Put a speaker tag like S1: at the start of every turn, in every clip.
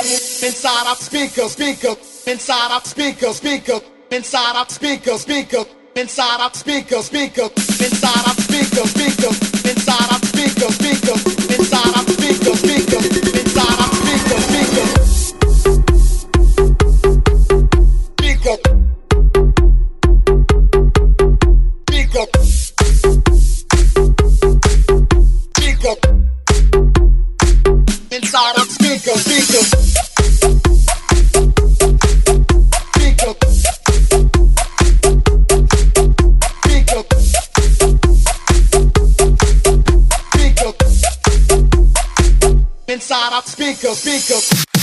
S1: inside our speaker, speaker, inside our speaker, speaker, inside our speaker, speaker, inside our speaker, speaker, inside our speaker, speaker, inside our speaker, speaker, inside our speaker, speaker, inside our speaker, speaker, speaker, speaker, speaker, inside our speaker, speaker. Inside our speaker, speaker.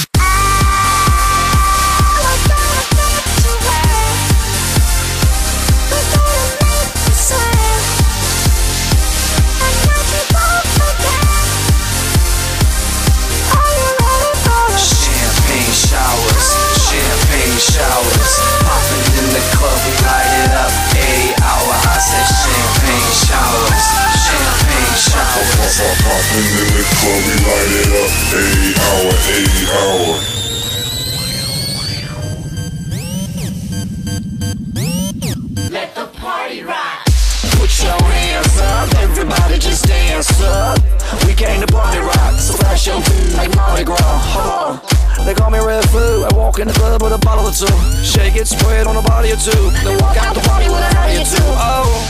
S2: Champagne showers, champagne showers. Popping in the club, we light it up. 8 hour, I said champagne showers, champagne showers.
S3: Popping in the club, we light it up. 8 hour, 8 hour.
S4: Let the party rock.
S2: Put your hands up, everybody just dance up. We came to party rock, so flash your feet like Mardi Gras. Hold on. They call me Red Food. I walk in the club with a bottle or two. Shake it, spread on a body or two. Then walk out the party with a high or two. Oh,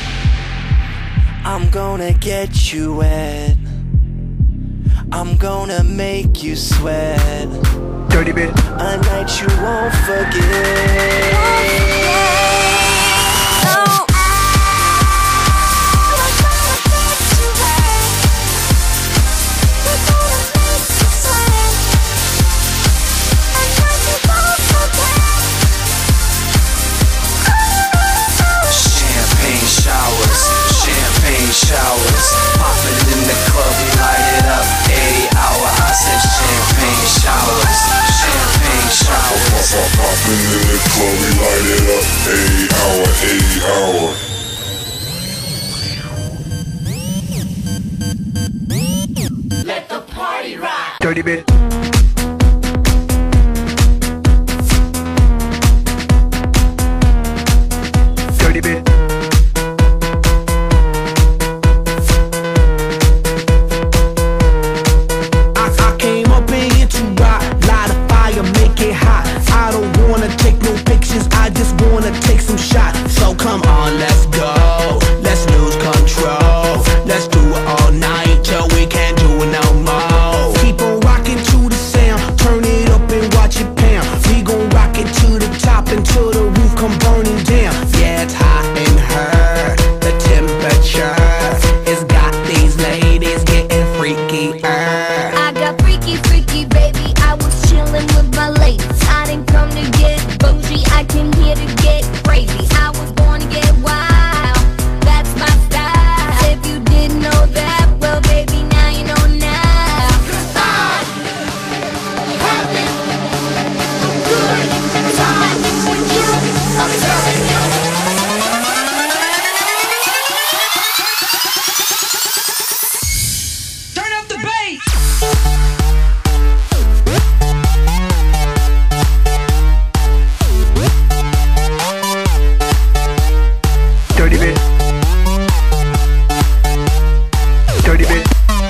S2: I'm gonna get you wet. I'm gonna make you sweat.
S5: Dirty bit.
S2: A night you won't forget. Showers, popping in the club, we light it up. 8 hour, I said champagne showers, champagne showers.
S3: Popping in the club, we light it up. 8 hour, 8 hour.
S4: Let the party rock.
S5: Dirty bit. Dirty bit.
S6: I just wanna take some shots. So come on, let's go. Let's lose control. Let's do it all night till we can't do it no more. Keep on rocking to the sound. Turn it up and watch it pound. We gon' rock it to the top until the roof come burning down. Yeah, it's hot in her. The temperature has got these ladies getting freaky.
S7: I got freaky, freaky, baby. I was chillin' with my ladies. I didn't come to get bougie. I came here to get crazy. I was born to get wild. That's my style. If you didn't know that, well, baby, now you know now. 'Cause I'm having a good time with you. I'm telling you.
S4: Turn up the bass.
S5: Dirty bit. Dirty bit.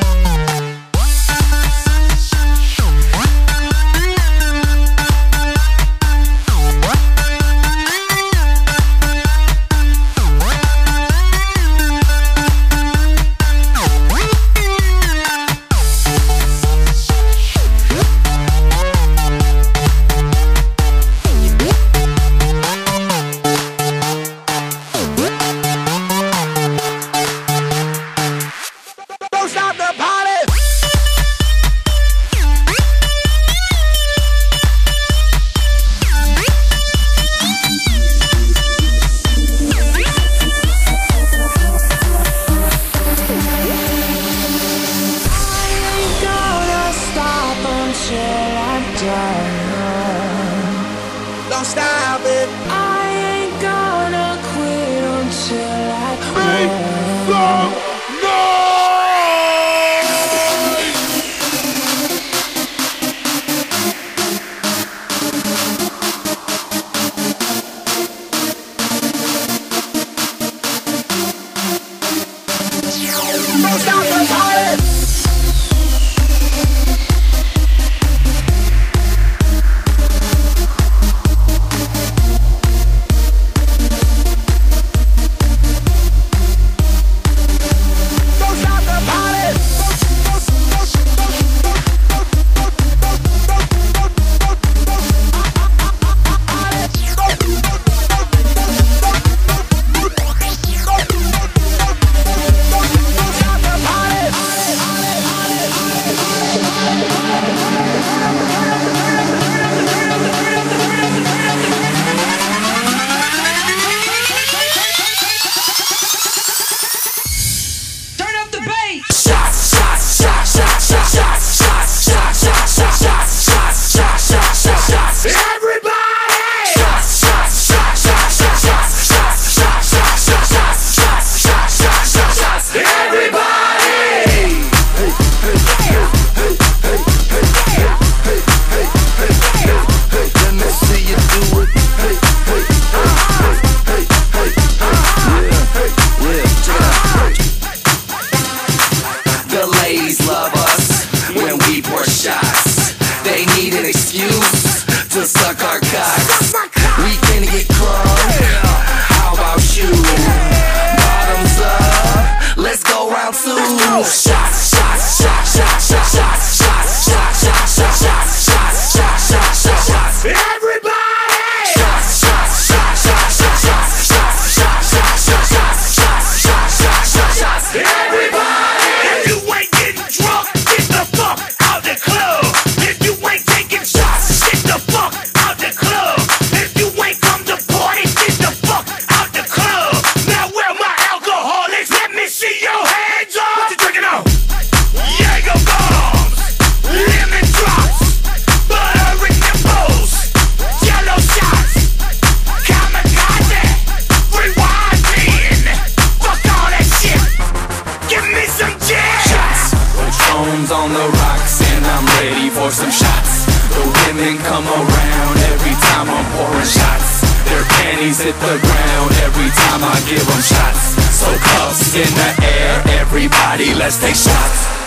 S6: Don't stop the party. Don't stop it.
S4: I ain't gonna quit until I quit.
S2: On the rocks and I'm ready for some shots. The women come around every time I'm pouring shots. Their panties hit the ground every time I give them shots. So cups in the air, everybody, let's take shots.